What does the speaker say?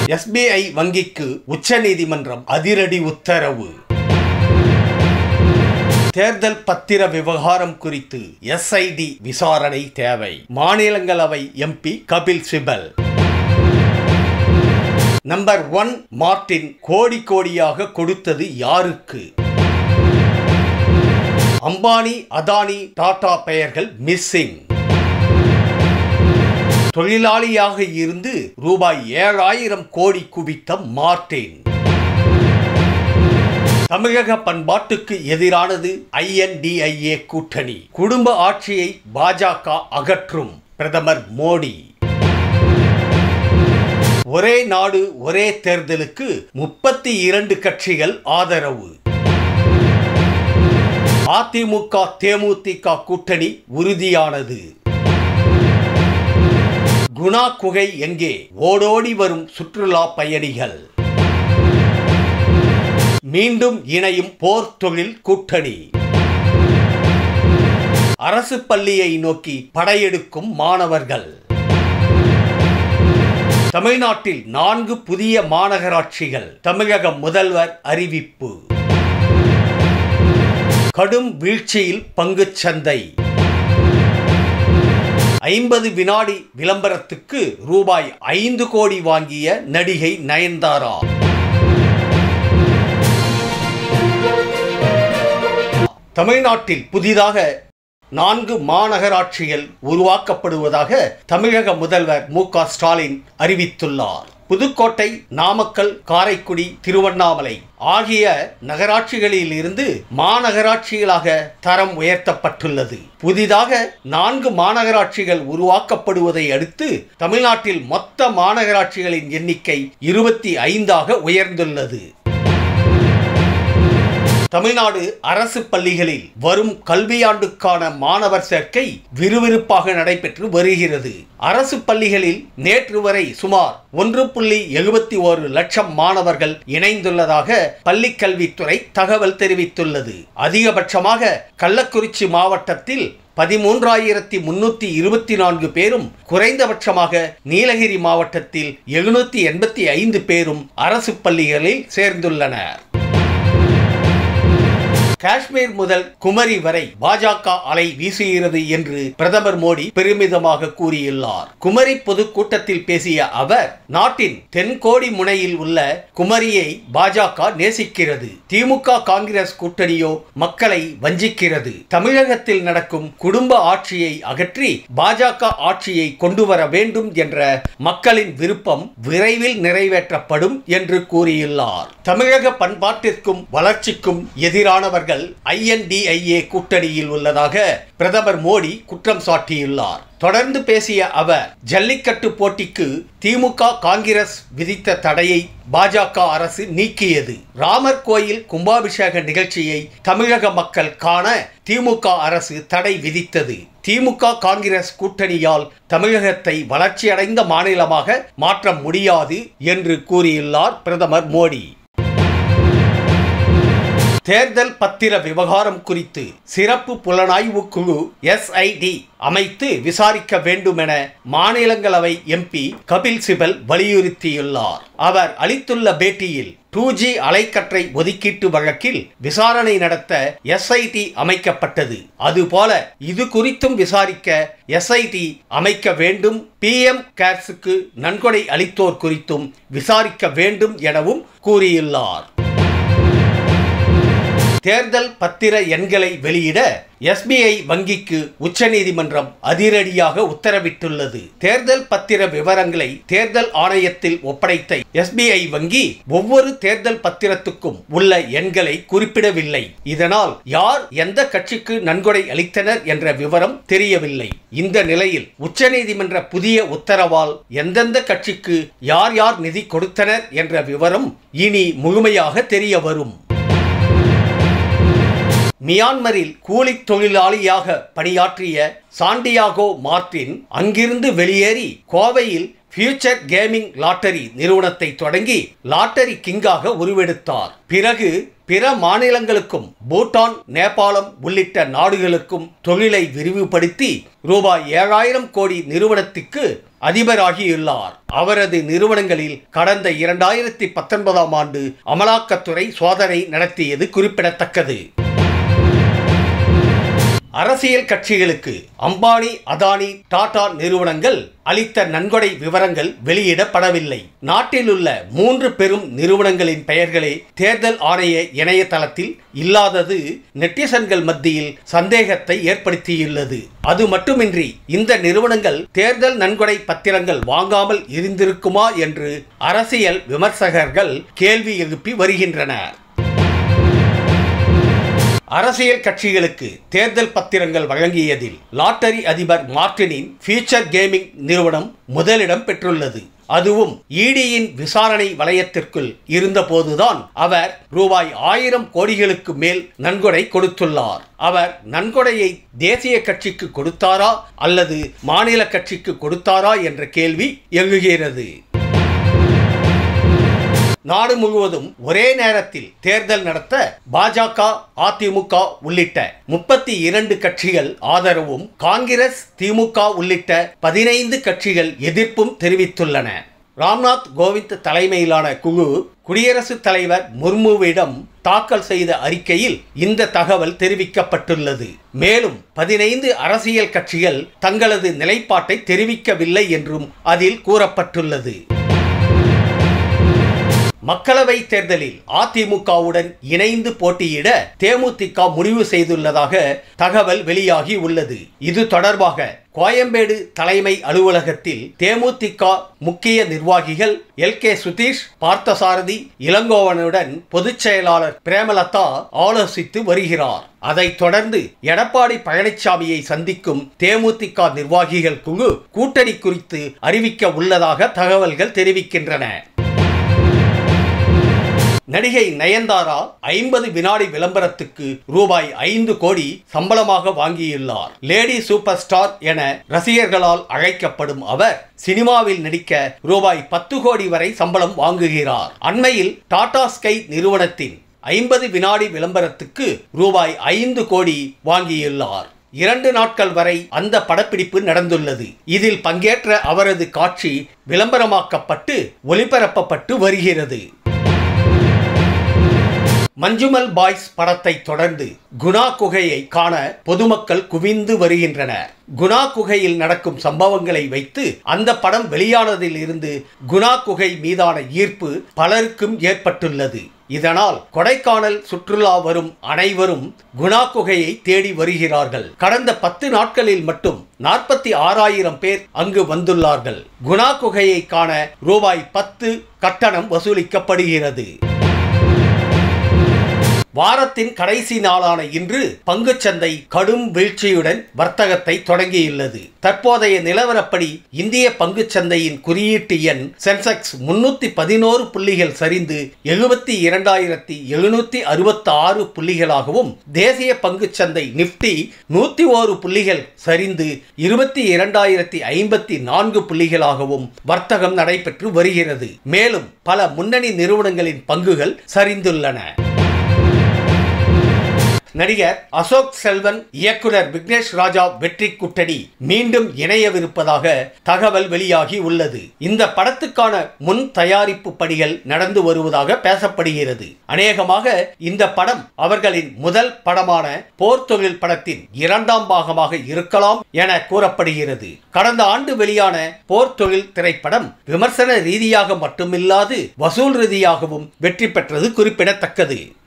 SBI வங்கிக்கு உச்சநீதிமன்றம் அதிரடி உத்தரவு. தேர்தல் பத்திர விவகாரம் குறித்து SID விசாரணை தேவை. மாநிலங்களவை MP Kapil Sibal. Number 1 Martin கோடி கோடியாக கொடுத்தது யாருக்கு? அம்பானி, அதானி, டாடா பெயர்கள் மிஸ்ஸிங். தொழிலாளியாக இருந்து ரூபாய் 7000 கோடி குவித்த மார்டின். தமிழக பண்பாட்டுக்கு எதிரானது INDIA கூட்டணி. குடும்ப ஆட்சியை பாஜக அகற்றும் பிரதமர் மோடி. ஒரே நாடு ஒரே தேர்தலுக்கு 32 கட்சிகள் ஆதரவு. அதிமுக தேமுதிக கூட்டணி உறுதியானது. குணா குகை எங்கே? ஓடோடி வரும் சுற்றுலா பயணிகள். மீண்டும் இணையும் போர் தொழில் கூட்டணி. அரசு பள்ளியை நோக்கி படையெடுக்கும் மாணவர்கள். தமிழ்நாட்டில் 4 புதிய மாநகராட்சிகள். தமிழக முதல்வர் அறிவிப்பு. கடும் வீழ்ச்சியில் பங்குச்சந்தை. 50 வினாடி விளம்பரத்துக்கு ரூபாய் 5 கோடி வாங்கிய நடிகை நயன்தாரா. தமிழ்நாட்டில் புதிதாக 4 மாநகராட்சிகள் உருவாக்கப்படுவதாக தமிழக முதல்வர் MK ஸ்டாலின் அறிவித்துள்ளார். புதுக்கோட்டை, நாமக்கல், காரைக்குடி, திருவண்ணாமலை ஆகிய நகராட்சிகளில் இருந்து மாநகராட்சிகளாக தரம் உயர்த்தப்பட்டுள்ளது. புதிதாக 4 மாநகராட்சிகள் உருவாக்கப்படுவதை அடுத்து தமிழ்நாட்டில் மொத்த மாநகராட்சிகளின் எண்ணிக்கை 25ஆக உயர்ந்துள்ளது. தமிழ்நாடு அரசு பள்ளிகளில் வரும் கல்வியாண்டுக்கான மாணவர் சேர்க்கை விறுவிறுப்பாக நடைபெற்று வருகிறது. அரசு பள்ளிகளில் நேற்று வரை சுமார் 1.71 லட்சம் மாணவர்கள் இணைந்துள்ளதாக பள்ளிக்கல்வித்துறை தகவல் தெரிவித்துள்ளது. அதிகபட்சமாக கள்ளக்குறிச்சி மாவட்டத்தில் 13,324 பேரும், குறைந்தபட்சமாக நீலகிரி மாவட்டத்தில் 785 பேரும் அரசு பள்ளிகளில் சேர்ந்துள்ளனர். காஷ்மீர் முதல் குமரி வரை பாஜக அலை வீசுகிறது என்று பிரதமர் மோடி பெருமிதமாக கூறியுள்ளார். குமரி பொதுக்கூட்டத்தில் பேசிய அவர், நாட்டின் தென்கோடி முனையில் உள்ள குமரியை பாஜக நேசிக்கிறது. திமுக காங்கிரஸ் கூட்டணியோ மக்களை வஞ்சிக்கிறது. தமிழகத்தில் நடக்கும் குடும்ப ஆட்சியை அகற்றி பாஜக ஆட்சியை கொண்டு வர வேண்டும் என்ற மக்களின் விருப்பம் விரைவில் நிறைவேற்றப்படும் என்று கூறியுள்ளார். தமிழக பண்பாட்டிற்கும் வளர்ச்சிக்கும் எதிரானவர்கள் INDIA கூட்டணியில் உள்ளதாக பிரதமர் மோடி குற்றம் சாட்டியுள்ளார். தொடர்ந்து பேசிய அவர், ஜல்லிக்கட்டு போட்டிக்கு திமுக காங்கிரஸ் விதித்த தடையை பாஜக அரசு நீக்கியது. ராமர் கோயில் கும்பாபிஷேக நிகழ்ச்சியை தமிழக மக்கள் காண திமுக அரசு தடை விதித்தது. திமுக காங்கிரஸ் கூட்டணியால் தமிழகத்தை வளர்ச்சியடைந்த மாநிலமாக மாற்ற முடியாது என்று கூறியுள்ளார் பிரதமர் மோடி. தேர்தல் பத்திர விவகாரம் குறித்து சிறப்பு புலனாய்வு குழு SID அமைத்து விசாரிக்க வேண்டும் என மாநிலங்களவை MP கபில் சிபல் வலியுறுத்தியுள்ளார். அவர் அளித்துள்ள பேட்டியில், 2G அலைக்கற்றை ஒதுக்கீட்டு வழக்கில் விசாரணை நடத்த SIT அமைக்கப்பட்டது. அதுபோல இது குறித்தும் விசாரிக்க SIT அமைக்க வேண்டும். PM கேர்ஸுக்கு நன்கொடை அளித்தோர் குறித்தும் விசாரிக்க வேண்டும் எனவும் கூறியுள்ளார். தேர்தல் பத்திர எண்களை வெளியிட SBI வங்கிக்கு உச்சநீதிமன்றம் அதிரடியாக உத்தரவிட்டுள்ளது. தேர்தல் பத்திர விவரங்களை தேர்தல் ஆணையத்தில் ஒப்படைத்த SBI வங்கி ஒவ்வொரு தேர்தல் பத்திரத்துக்கும் உள்ள எண்களை குறிப்பிடவில்லை. இதனால் யார் எந்த கட்சிக்கு நன்கொடை அளித்தனர் என்ற விவரம் தெரியவில்லை. இந்த நிலையில் உச்சநீதிமன்ற புதிய உத்தரவால் எந்தெந்த கட்சிக்கு யார் யார் நிதி கொடுத்தனர் என்ற விவரம் இனி முழுமையாக தெரிய வரும். மியான்மரில் கூலி தொழிலாளியாக பணியாற்றிய சாண்டியாகோ மார்டின் அங்கிருந்து வெளியேறி கோவையில் ஃபியூச்சர் கேமிங் லாட்டரி நிறுவனத்தை தொடங்கி லாட்டரி கிங்காக உருவெடுத்தார். பிறகு பிற மாநிலங்களுக்கும் பூட்டான், நேபாளம் உள்ளிட்ட நாடுகளுக்கும் தொழிலை விரிவுபடுத்தி ரூபாய் 7000 கோடி நிறுவனத்துக்கு அதிபராகியுள்ளார். அவரது நிறுவனங்களில் கடந்த 2019ஆம் ஆண்டு அமலாக்கத்துறை சோதனை நடத்தியது குறிப்பிடத்தக்கது. அரசியல் கட்சிகளுக்கு அம்பானி, அதானி, டாடா நிறுவனங்கள் அளித்த நன்கொடை விவரங்கள் வெளியிடப்படவில்லை. நாட்டில் உள்ள 3 பெரும் நிறுவனங்களின் பெயர்களே தேர்தல் ஆணைய இணையதளத்தில் இல்லாதது நெட்டிசன்கள் மத்தியில் சந்தேகத்தை ஏற்படுத்தியுள்ளது. அது மட்டுமின்றி இந்த நிறுவனங்கள் தேர்தல் நன்கொடை பத்திரங்கள் வாங்காமல் இருந்திருக்குமா என்று அரசியல் விமர்சகர்கள் கேள்வி எழுப்பி வருகின்றனர். அரசியல் கட்சிகளுக்கு தேர்தல் பத்திரங்கள் வழங்கியதில் லாட்டரி அதிபர் மார்டினின் ஃபியூச்சர் கேமிங் நிறுவனம் முதலிடம் பெற்றுள்ளது. அதுவும் ஈடியின் விசாரணை வளையத்திற்குள் இருந்தபோதுதான் அவர் ரூபாய் 1000 கோடிகளுக்கு மேல் நன்கொடை கொடுத்துள்ளார். அவர் நன்கொடையை தேசிய கட்சிக்கு கொடுத்தாரா அல்லது மாநில கட்சிக்கு கொடுத்தாரா என்ற கேள்வி எழுகிறது. நாடு முழுவதும் ஒரே நேரத்தில் தேர்தல் நடத்த பாஜக, அதிமுக உள்ளிட்ட 32 கட்சிகள் ஆதரவும், காங்கிரஸ், திமுக உள்ளிட்ட 15 கட்சிகள் எதிர்ப்பும் தெரிவித்துள்ளன. ராம்நாத் கோவிந்த் தலைமையிலான குழு குடியரசுத் தலைவர் முர்முவிடம் தாக்கல் செய்த அறிக்கையில் இந்த தகவல் தெரிவிக்கப்பட்டுள்ளது. மேலும் 15 அரசியல் கட்சிகள் தங்களது நிலைப்பாட்டை தெரிவிக்கவில்லை என்றும் அதில் கூறப்பட்டுள்ளது. மக்களவை தேர்தலில் அதிமுகவுடன் இணைந்து போட்டியிட தேமுதிக முடிவு செய்துள்ளதாக தகவல் வெளியாகி உள்ளது. இது தொடர்பாக கோயம்பேடு தலைமை அலுவலகத்தில் தேமுதிக முக்கிய நிர்வாகிகள் LK சுதீஷ், பார்த்தசாரதி, இளங்கோவனுடன் பொதுச் செயலாளர் பிரேமலதா ஆலோசித்து வருகிறார். அதைத் தொடர்ந்து எடப்பாடி பழனிசாமியை சந்திக்கும் தேமுதிக நிர்வாகிகள் குழு கூட்டணி குறித்து அறிவிக்க உள்ளதாக தகவல்கள் தெரிவிக்கின்றன. நடிகை நயன்தாரா 50 வினாடி விளம்பரத்துக்கு ரூபாய் 5 கோடி சம்பளமாக வாங்கியுள்ளார். லேடி சூப்பர் ஸ்டார் என ரசிகர்களால் அழைக்கப்படும் அவர் சினிமாவில் நடிக்க ரூபாய் 10 கோடி வரை சம்பளம் வாங்குகிறார். அண்மையில் டாடா ஸ்கை நிறுவனத்தின் 50 வினாடி விளம்பரத்துக்கு ரூபாய் 5 கோடி வாங்கியுள்ளார். 2 நாட்கள் வரை அந்த படப்பிடிப்பு நடந்துள்ளது. இதில் பங்கேற்ற அவரது காட்சி விளம்பரமாக்கப்பட்டு ஒளிபரப்பப்பட்டு வருகிறது. மஞ்சுமல் பாய்ஸ் படத்தை தொடர்ந்து குணா குகையை காண பொதுமக்கள் குவிந்து வருகின்றனர். குணா குகையில் நடக்கும் சம்பவங்களை வைத்து அந்த படம் வெளியானதில் இருந்து குணா குகை மீதான ஈர்ப்பு பலருக்கும் ஏற்பட்டுள்ளது. இதனால் கொடைக்கானல் சுற்றுலா வரும் அனைவரும் குணா குகையை தேடி வருகிறார்கள். கடந்த 10 நாட்களில் மட்டும் 46,000 பேர் அங்கு வந்துள்ளார்கள். குணா குகையை காண ரூபாய் 10 கட்டணம் வசூலிக்கப்படுகிறது. வாரத்தின் கடைசி நாளான இன்று பங்குச்சந்தை கடும் வீழ்ச்சியுடன் வர்த்தகத்தை தொடங்கியுள்ளது. தற்போதைய நிலவரப்படி இந்திய பங்குச்சந்தையின் குறியீட்டு எண் சென்செக்ஸ் 311 புள்ளிகள் சரிந்து 72,766 புள்ளிகளாகவும், தேசிய பங்குச்சந்தை நிப்டி 101 புள்ளிகள் சரிந்து 22,054 புள்ளிகளாகவும் வர்த்தகம் நடைபெற்று வருகிறது. மேலும் பல முன்னணி நிறுவனங்களின் பங்குகள் சரிந்துள்ளன. நடிகர் அசோக் செல்வன், இயக்குனர் விக்னேஷ் ராஜா வெற்றி கூட்டணி மீண்டும் இணையவிருப்பதாக தகவல் வெளியாகி உள்ளது. இந்த படத்துக்கான முன் தயாரிப்பு பணிகள் நடந்து வருவதாக பேசப்படுகிறது. அநேகமாக இந்த படம் அவர்களின் முதல் படமான போர் தொழில் படத்தின் 2ஆம் பாகமாக இருக்கலாம் என கூறப்படுகிறது. கடந்த ஆண்டு வெளியான போர் தொழில் திரைப்படம் விமர்சன ரீதியாக மட்டுமில்லாது வசூல் ரீதியாகவும் வெற்றி பெற்றது குறிப்பிடத்தக்கது.